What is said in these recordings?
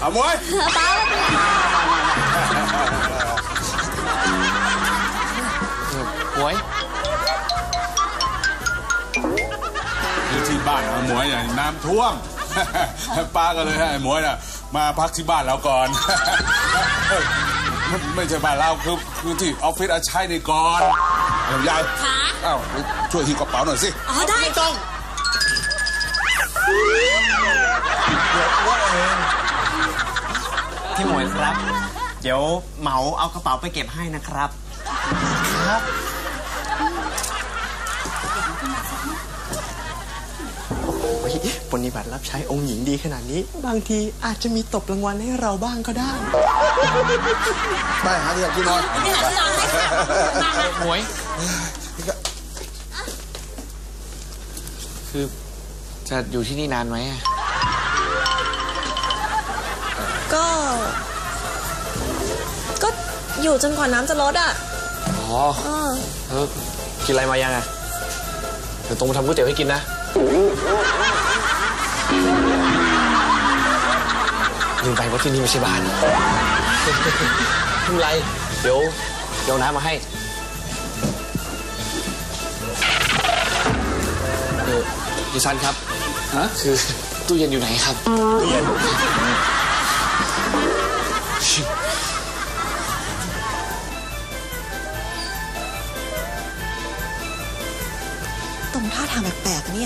เอาหมวยป้าหมวยที่บ้านหมวยอย่างน้ำท่วมป้าก็เลยให้หมวยน่ะมาพักที่บ้านเราก่อนไม่ใช่บ้านเราคือที่ออฟฟิศอาชัยนี่ก่อนยายอ้าวช่วยหิ้วกระเป๋าหน่อยสิอ๋อได้ไม่ต้องพี่หมวยครับเดี๋ยวเหมาเอากระเป๋าไปเก็บให้นะครับครับปฏิบัติรับใช้องค์หญิงดีขนาดนี้บางทีอาจจะมีตบรางวัลให้เราบ้างก็ได้ไปหาที่กินหน่อยหมวยคือจะอยู่ที่นี่นานไหมก็อยู่จนกว่าน้ำจะลดอ่ะอ๋อกินอะไรมายังไงเดี๋ยวตรงทำก๋วยเตี๋ยวให้กินนะลืมไปว่าที่นี่ไม่ใช่บ้านไม่เป็นไรเดี๋ยวน้ำมาให้ดิฉันครับคือตู้เย็นอยู่ไหนครับตู้เย็นตรงท่าทางแปลกๆเนี่ย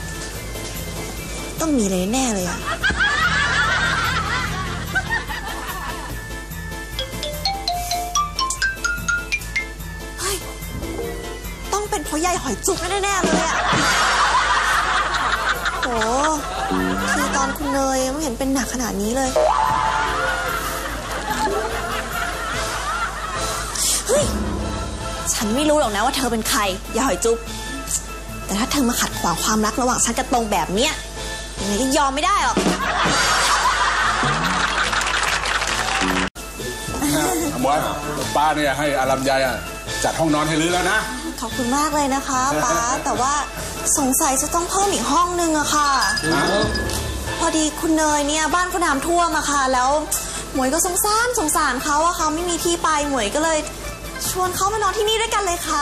ต้องมีอะไรแน่เลยอ่ะเฮ้ยต้องเป็นเพราะยายหอยจุกแน่ๆเลยอ่ะโหคือตอนคุณเนยไม่เห็นเป็นหนักขนาดนี้เลยเฮ้ยฉันไม่รู้หรอกนะว่าเธอเป็นใครยายหอยจุ๊บแต่ถ้าเธอมาขัดขวางความรักระหว่างฉันกับตรงแบบเนี้ยยังไงก็ยอมไม่ได้หรอกหมวยป้าเนี่ยให้อารัมยายจัดห้องนอนให้ลื้อแล้วนะขอบคุณมากเลยนะคะป้าแต่ว่าสงสัยจะต้องเพิ่มอีกห้องนึงอะค่ะพอดีคุณเนยเนี่ยบ้านก็น้ำท่วมอะค่ะแล้วหมวยก็สงสารเขาอะค่ะไม่มีที่ไปหมวยก็เลยชวนเขามานอนที่นี่ด้วยกันเลยค่ะ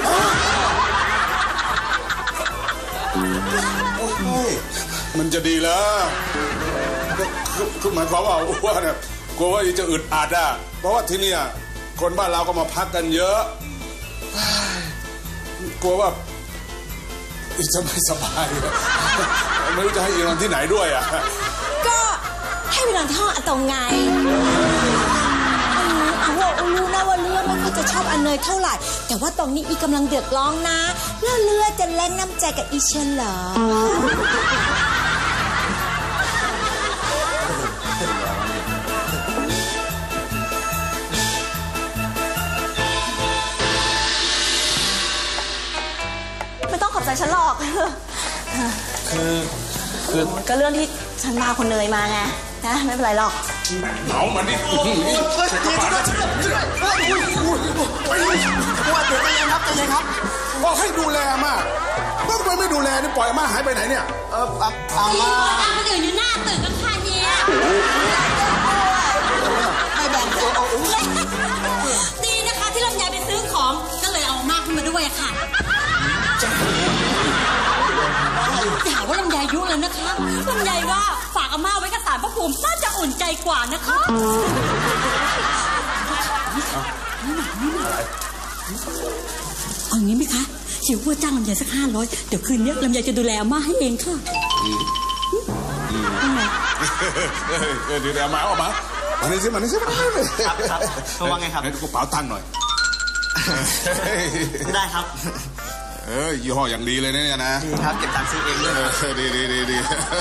มันจะดีแล้วคือหมายความว่าเนี่ยกลัวว่าจะอึดอัดอ่ะเพราะว่าที่นี่คนบ้านเราก็มาพักกันเยอะกลัวว่าจะไม่สบายไม่รู้จะให้นอนที่ไหนด้วยอ่ะก็ให้ไปนอนที่ห้องตรงไงรู้นะว่าเลือดไม่ค่อยจะชอบอันเนยเท่าไหร่แต่ว่าตรงนี้อีกำลังเดือดร้อนนะเลือดจะเล่นน้ำใจกับอีเชนเหรอไม่ต้องขอบใจฉันหรอกคือก็เรื่องที่ฉันพาคนเนยมาไงนะไม่เป็นไรหรอกเอามันดิว่าเดี๋ยวใจเย็นครับใจเย็นครับบอกให้ดูแลมาแล้วทำไมไม่ดูแลนี่ปล่อยอาม่าหายไปไหนเนี่ยอาม่าคนอื่นอยู่หน้าตึกกันค่ะเนี่ยไม่แบ่งดีนะคะที่ลำไยไปซื้อของก็เลยเอาอาม่าขึ้นมาด้วยค่ะอย่าว่าลำไยยุ่งแล้วนะคะลำไยว่าฝากอาม่าไว้กับศาลพระภูมิน่าจะอุ่นใจกว่านะคะเอางี้ไหมคะเขียวว่าจ้างลำไยสัก500เดี๋ยวคืนนี้ลำไยจะดูแลอาม่าให้เองค่ะดูแลอาม่าออกมานี่สิครับเขาว่าไงครับให้กระเป๋าตังค์หน่อยได้ครับยี่ห้ออย่างดีเลยเนี่ยนะครับเก็บตังค์ซื้อเองด้วยดี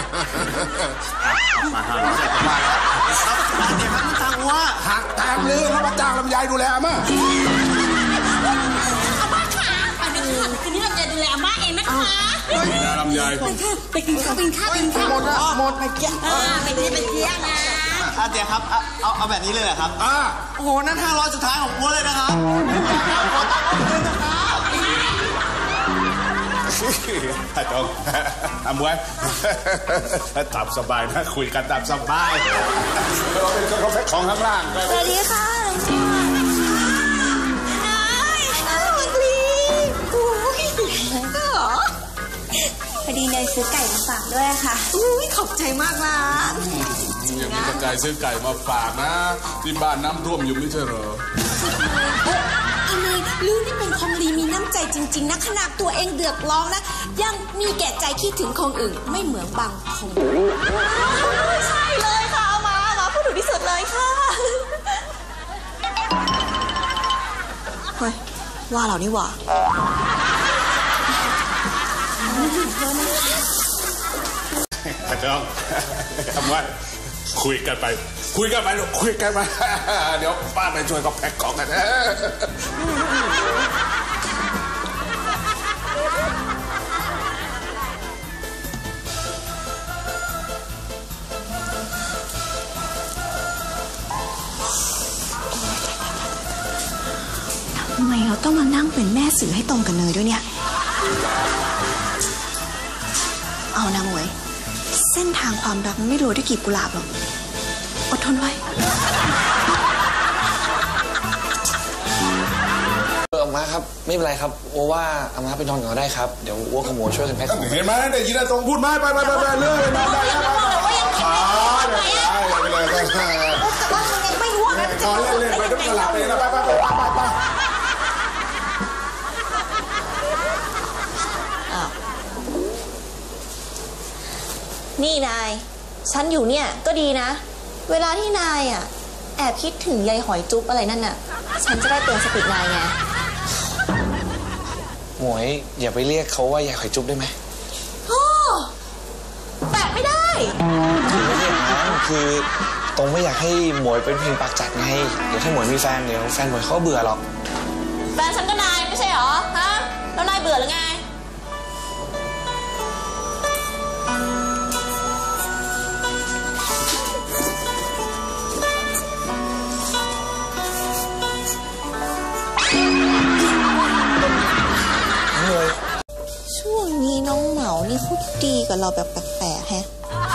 มา500มาแล้วเดี๋ยวมันตังค์ว่าหักตามเลยแล้วมาจ้างลำไยดูแลอาม่าอาม่าค่ะไปนะคะคืนนี้ลำไยดูแลอาม่าเองนะคะลำไยไปกินข้าวหมดไปเกี้ยไปเกี้ยนะเดี๋ยวครับเอาแบบนี้เลยเหรอครับโอ้โหนั่น500สุดท้ายของกูเลยนะครับขอตั้งค์เลยนะครับจงทำไว้ตามสบายนะคุยกันตามสบายเราเป็นคนแพ็คของข้างล่างสวัสดีค่ะนายมักลีพอดีนายซื้อไก่มาฝากด้วยค่ะขอบใจมากนะยังมีตะไคร้ซื้อไก่มาฝากนะที่บ้านน้ำท่วมอยู่ไม่ใช่เหรออีเนยลือนี่เป็นคนดีมีน้ำใจจริงๆนะขนาดตัวเองเดือดร้อนนะยังมีแก่ใจคิดถึงคนอื่นไม่เหมือนบางคนใช่เลยค่ะมาพูดถูกที่สุดเลยค่ะเฮ้ยว่าเรานี่หว่าจงทำไว้คุยกันไปลูกคุยกันไปเดี๋ยวป้าไปช่วยเขาแพ็คของกันนะทำไมเราต้องมานั่งเป็นแม่สื่อให้ตรงกันเนยด้วยเนี่ยเอานะมวยเส้นทางความรักไม่โรยด้วยกลีบกุหลาบหรอกอดทนไว้อาม่าครับไม่เป็นไรครับโอว่าอาม่าไปนอนก่อนได้ครับเดี๋ยวอ้วกับหมูช่วยกันแพ็คของเห็นไหมได้ยินอะไรตรงพูดไหมไปเรื่อยนอนได้แล้วไปเลยไม่รู้นะนอนเล่นไปต้องหลับไปนะไปนี่นายฉันอยู่เนี่ยก็ดีนะเวลาที่นายแอบคิดถึงยายหอยจุ๊บอะไรนั่นน่ะฉันจะได้เตือนสตินายไงหมวยอย่าไปเรียกเขาว่ายายหอยจุ๊บได้ไหมโอ้แปะไม่ได้คือไม่ใช่อย่างนั้นคือตรงไม่อยากให้หมวยเป็นเพลงปากจัดไงเดี๋ยวถ้าหมวยมีแฟนเดี๋ยวแฟนหมวยเขาเบื่อหรอกแฟนฉันก็นายไม่ใช่หรอฮะแล้วนายเบื่อหรือไงช่วงนี้น้องเหมานี่เขาดีกับเราแบบแปลกๆแฮะ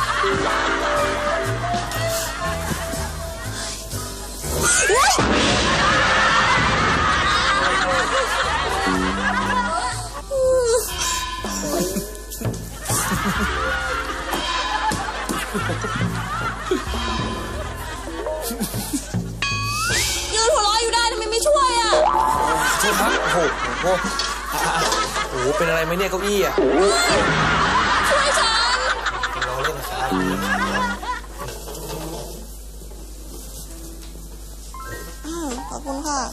ยืนหัวเราะอยู่ได้ทำไมไม่ช่วยอ่ะใช่ครับโอ้โหเป็นอะไรไหมเนี่ยเก้าอี้อ่ะช่วยฉันรอเล่นนะครับขอบคุณค่ะ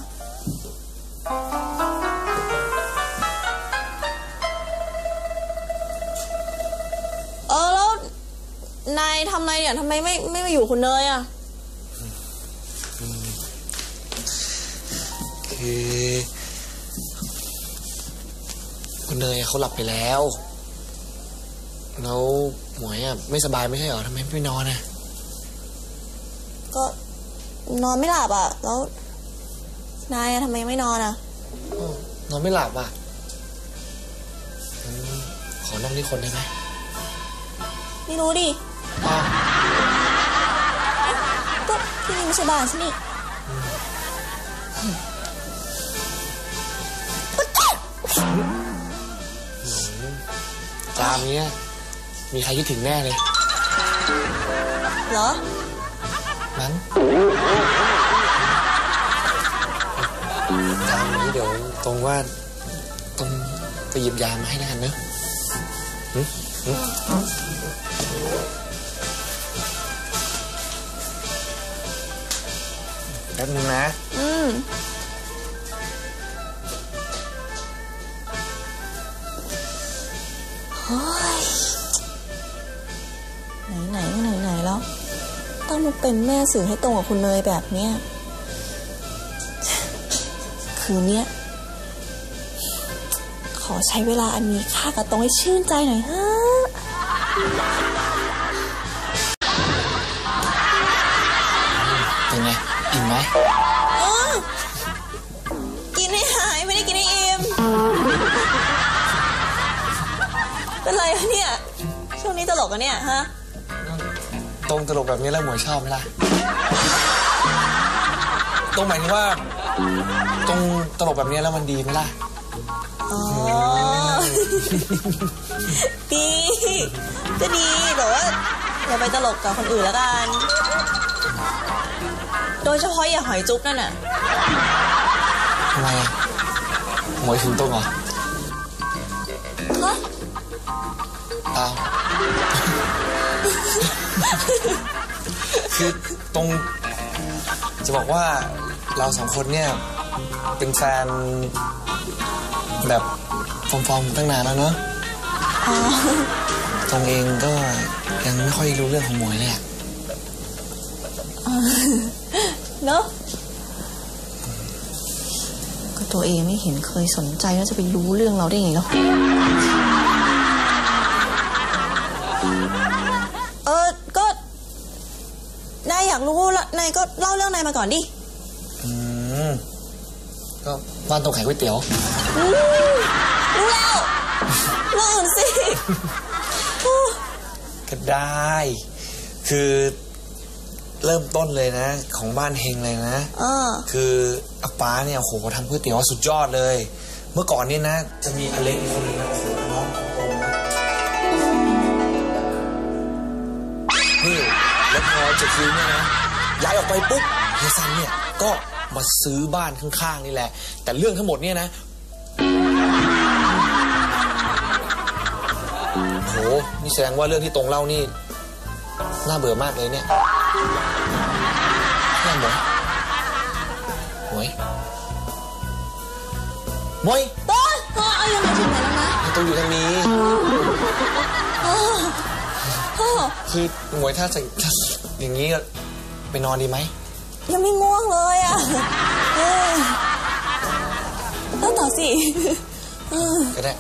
แล้วนายทำไมเนี่ยทำไมไม่มาอยู่คุณเนยอ่ะคือคุณเนยเขาหลับไปแล้วหมวยไม่สบายไม่ใช่หรอทำไมไม่นอนอ่ะก็นอนไม่หลับอ่ะแล้วนายทำไมไม่นอนอ่ะนอนไม่หลับอ่ะขอนอกนี่คนได้ไหมไม่รู้ดิก็ที่นี่ไม่ใช่บ้านฉันนี่จามเนี้ยมีใครคิดถึงแน่เลยเหรอมั้งจามนี้เดี๋ยวตรงว่าต้องไปหยิบยามาให้แล้วกันเนอะแป๊บนึงนะเฮ้ยไหนแล้วต้องมาเป็นแม่สื่อให้ตรงกับคุณเนยแบบเนี้ยคืนเนี้ยขอใช้เวลาอันมีค่ากับตรงให้ชื่นใจหน่อยฮะเป็นไงอิ่มไหมกินให้หายไม่ได้กินให้อิ่มกอะเนี่ยฮะตรงตลกแบบนี้แล้วหมวยชอบไหมล่ะตรงหมายถึงว่าตรงตลกแบบนี้แล้วมันดีไหมล่ะอ๋อดีก็ดีแต่ว่าอย่าไปตลกกับคนอื่นแล้วกันโดยเฉพาะอย่าหอยจุ๊บนั่นน่ะทำไมอ่ะหมวยถึงตรงเหรอฮะเปล่าคือตรงจะบอกว่าเราสองคนเนี่ยเป็นแฟนแบบฟอร์มๆตั้งนานแล้วเนอะตรงเองก็ยังไม่ค่อยรู้เรื่องของหมวยเลยอะเนอะก็ตัวเองไม่เห็นเคยสนใจแล้วจะไปรู้เรื่องเราได้ไงเนาะก็นายอยากรู้ละนายก็เล่าเรื่องนายมาก่อนดิก็บ้านตรงขายก๋วยเตี๋ยวรู้แล้วเล่าสิก็ได้คือเริ่มต้นเลยนะของบ้านเฮงเลยนะคืออาป้าเนี่ยโหทำก๋วยเตี๋ยวสุดยอดเลยเมื่อก่อนนี่นะจะมีอเล็กคนนึงนะโหน้องของตรงนะนี่แล้วพอจะคืนเนี่ยนะย้ายออกไปปุ๊บเฮียซันเนี่ยก็มาซื้อบ้านข้างๆนี่แหละแต่เรื่องทั้งหมดเนี่ยนะโหนี่แสดงว่าเรื่องที่ตรงเล่านี่น่าเบื่อมากเลยเนี่ยแค่หมวยต้นเอายังไงถึงไหนแล้วนะต้องอยู่ทางนี้คือหมวยถ้าอย่างนี้ไปนอนดีไหมยังไม่ง่วงเลยอ่ะต้องต่อสิก็ได้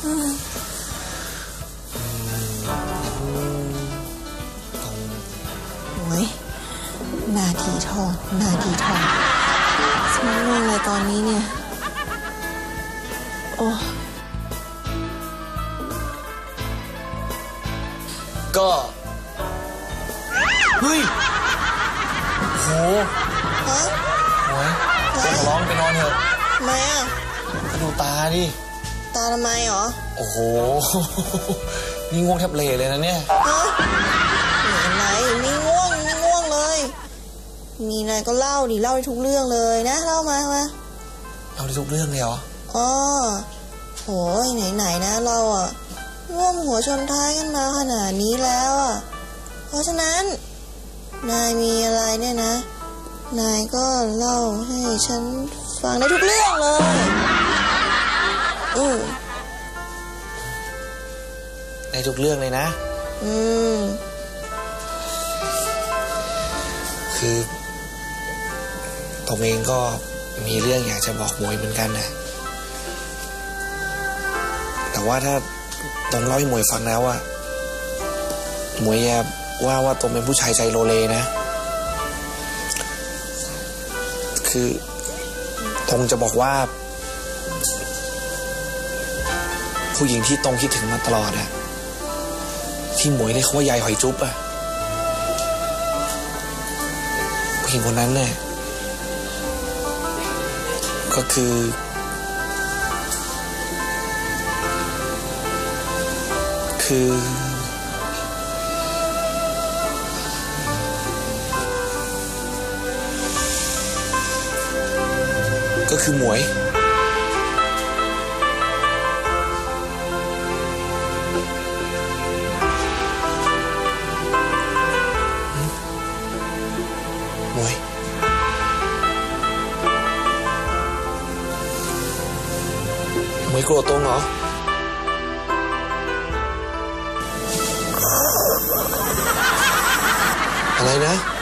นาทีทองสมองอะไรตอนนี้เนี่ยโอ้ก็เฮ้ยโหฮะโอ้ยจะร้องไปนอนเถอะทำไมอ่ะก็ดูตาดิตาทำไมหรอโอ้โหนี่ง่วงแทบเละเลยนะเนี่ยไหนไม่ง่วงเลยมีอะไรก็เล่าดิเล่าได้ทุกเรื่องเลยนะเล่ามาเล่าได้ทุกเรื่องเลยเหรอโหไหนนะเราอ่ะร่วมหัวชนท้ายกันมาขนาดนี้แล้วอ่ะเพราะฉะนั้นนายมีอะไรเนี่ยนะนายก็เล่าให้ฉันฟังได้ทุกเรื่องเลยได้ทุกเรื่องเลยนะคือผมเองก็มีเรื่องอยากจะบอกหมวยเหมือนกันนะแต่ว่าถ้าต้องเล่าให้หมวยฟังแล้วอะหมวยอย่าว่าตรงเป็นผู้ชายใจโลเลนะคือตรงจะบอกว่าผู้หญิงที่ตรงคิดถึงมาตลอดอะที่หมวยเรียกว่ายายหอยจุ๊บอะผู้หญิงคนนั้นเนี่ยก็คือหมวยโกรธตรงเหรออะไรนะ